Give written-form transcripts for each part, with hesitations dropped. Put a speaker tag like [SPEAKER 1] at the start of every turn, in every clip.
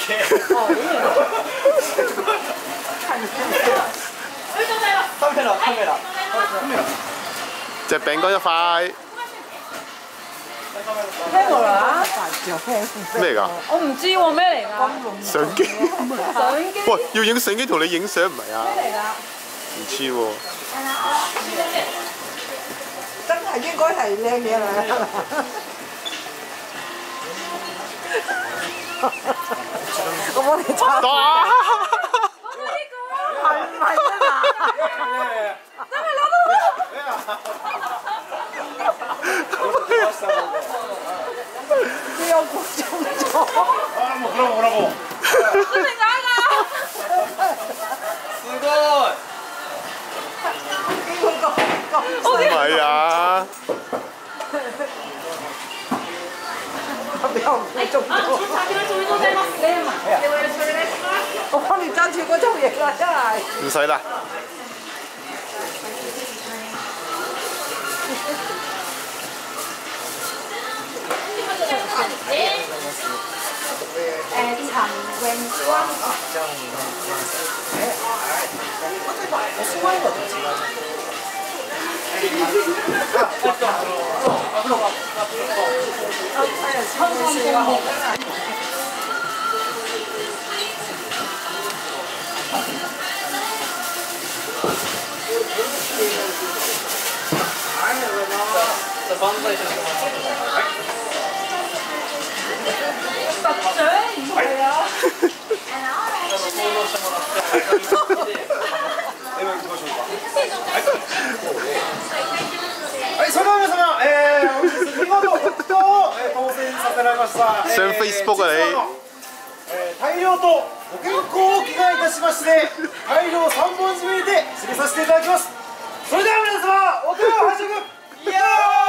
[SPEAKER 1] 隻餅乾一塊。
[SPEAKER 2] 聽過啦？
[SPEAKER 1] 咩嚟㗎？
[SPEAKER 2] 我唔知喎，咩嚟㗎？
[SPEAKER 1] 相機。
[SPEAKER 2] 相機。
[SPEAKER 1] 喂，要影相機同你影相唔係啊？
[SPEAKER 2] 咩嚟㗎？
[SPEAKER 1] 唔知喎。
[SPEAKER 3] 真係應該係靚嘢嚟。我幫你擦。係唔係啊？真係攞到啦！你有估中咗？啊，もうブラボー。真係假㗎？すごい。
[SPEAKER 1] 唔係啊！
[SPEAKER 3] 我幫你爭住嗰種嘢啦，真係。
[SPEAKER 1] 唔使啦。
[SPEAKER 4] 陳詠光。
[SPEAKER 5] はい、それでは皆様、本日見事僕と当選させられました。
[SPEAKER 1] 上 Facebook 啊你。
[SPEAKER 5] 大量とご健康を祈願いたしまして、大量3本締めで締めさせていただきます。それでは皆様、お手を拝借。いやー。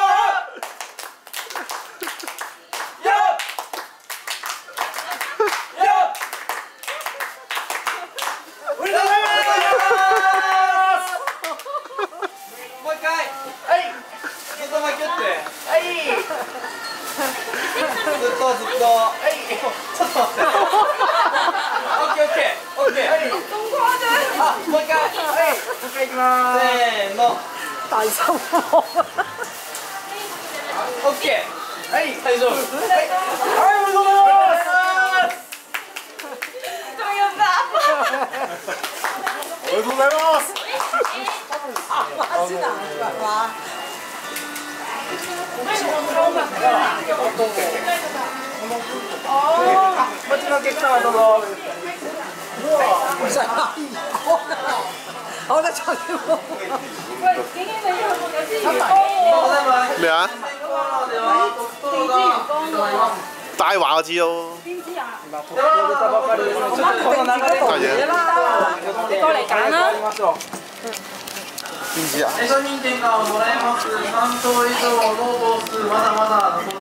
[SPEAKER 3] 大心王。
[SPEAKER 5] オッケー。はい、大丈夫。はい、おめでとうございます。
[SPEAKER 2] 仲有爸爸。
[SPEAKER 5] おめでとうございます。
[SPEAKER 3] 媽先啊，媽。
[SPEAKER 5] 哦。こちらお客様どうぞ。
[SPEAKER 3] 唔使阿姨講啊，好啦，再見。
[SPEAKER 2] 喂，幾經理有支魚缸喎。
[SPEAKER 1] 咩啊？
[SPEAKER 2] 地支魚缸喎。
[SPEAKER 1] 大華我知咯。
[SPEAKER 2] 邊支啊？
[SPEAKER 1] 大嘢。
[SPEAKER 2] 你過嚟揀啦。
[SPEAKER 1] 邊支啊？
[SPEAKER 5] 商品券がもらえます。3等以上の号数まだまだ。